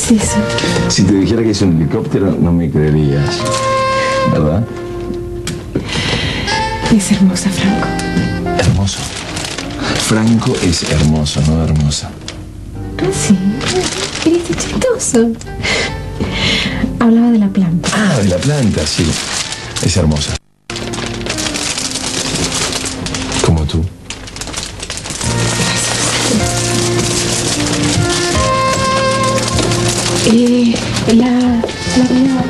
es eso? Si te dijera que es un helicóptero, no me creerías, ¿verdad? Es hermosa, Franco. Hermoso. Franco es hermoso, no hermosa. Ah, sí. Eres chistoso. Hablaba de la planta. Ah, de la planta, sí. Es hermosa. Como tú. La vida.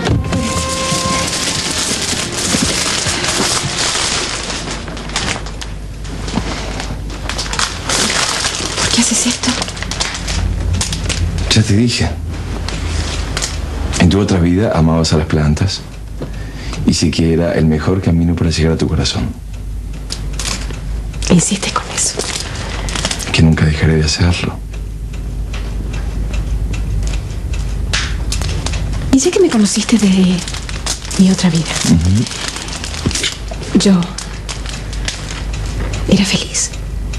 ¿Por qué haces esto? Ya te dije. En tu otra vida amabas a las plantas y sí que era el mejor camino para llegar a tu corazón. Insiste con eso. Que nunca dejaré de hacerlo. Y sé que me conociste de mi otra vida. Yo era feliz.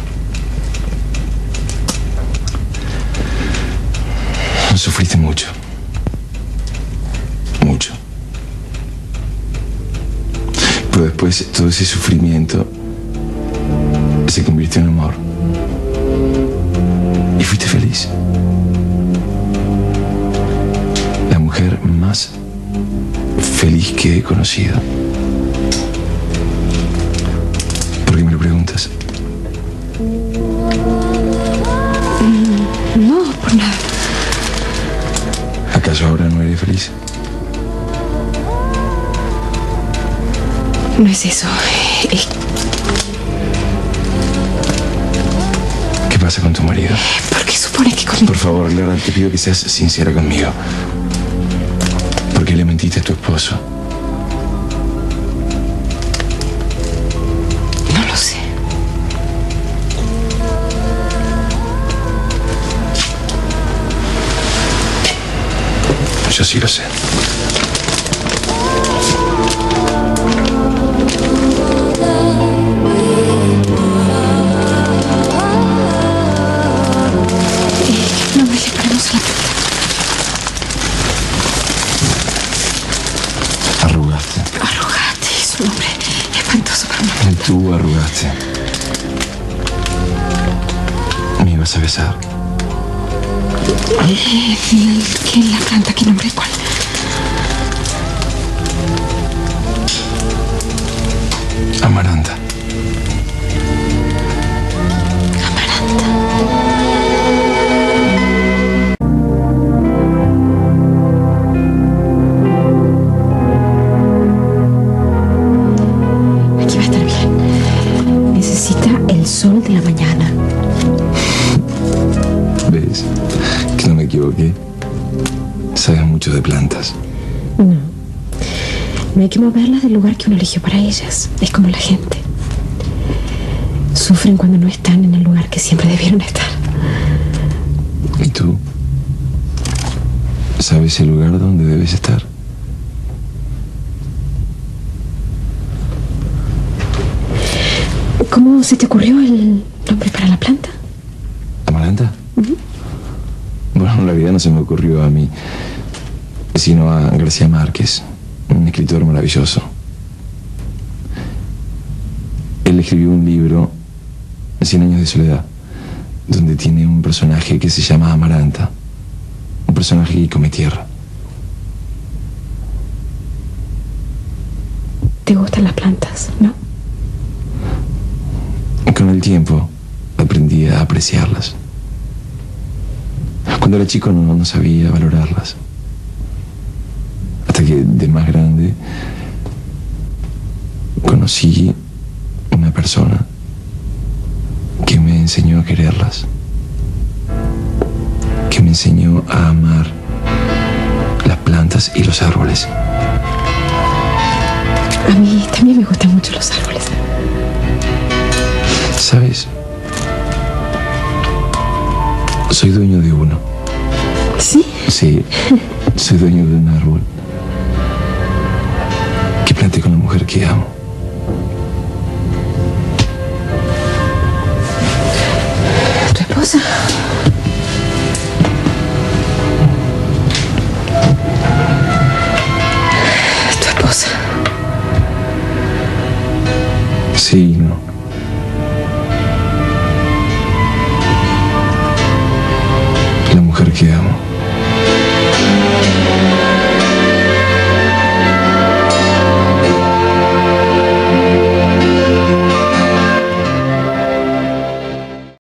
Sufriste mucho. Mucho. Pero después todo ese sufrimiento se convirtió en amor. Y fuiste feliz. La mujer más feliz que he conocido. ¿Por qué me lo preguntas? No, por nada. ¿Acaso ahora no eres feliz? No es eso. ¿Qué pasa con tu marido? ¿Por qué supones que conmigo? Por favor, Lara, te pido que seas sincera conmigo. ¿Por qué le mentiste a tu esposo? No lo sé. Yo sí lo sé. No me separemos a la puerta. Arrugaste. Arrogante, es un hombre espantoso para mí. Tú arrugaste. Me ibas a besar. ¿Qué la planta? ¿Qué nombre? ¿Cuál? Amaranta. Aquí va a estar bien. Necesita el sol de la mañana. ¿Ves? Que no me equivoqué. Sabes mucho de plantas. No. No hay que moverlas del lugar que uno eligió para ellas. Es como la gente. Sufren cuando no están en el lugar que siempre debieron estar. ¿Y tú? ¿Sabes el lugar donde debes estar? ¿Cómo se te ocurrió el nombre para la planta? ¿Amaranta? Bueno, en realidad no se me ocurrió a mí, sino a García Márquez, un escritor maravilloso. Él escribió un libro, 100 años de soledad, donde tiene un personaje que se llama Amaranta, un personaje que come tierra. ¿Te gustan las plantas, no? Con el tiempo aprendí a apreciarlas. Cuando era chico no sabía valorarlas. Hasta que de más grande conocí una persona que me enseñó a quererlas, que me enseñó a amar las plantas y los árboles. A mí también me gustan mucho los árboles. ¿Sabes? Soy dueño de uno. ¿Sí? Sí, soy dueño de un árbol que planté con la mujer que amo. ¿Tu esposa? Sí, no,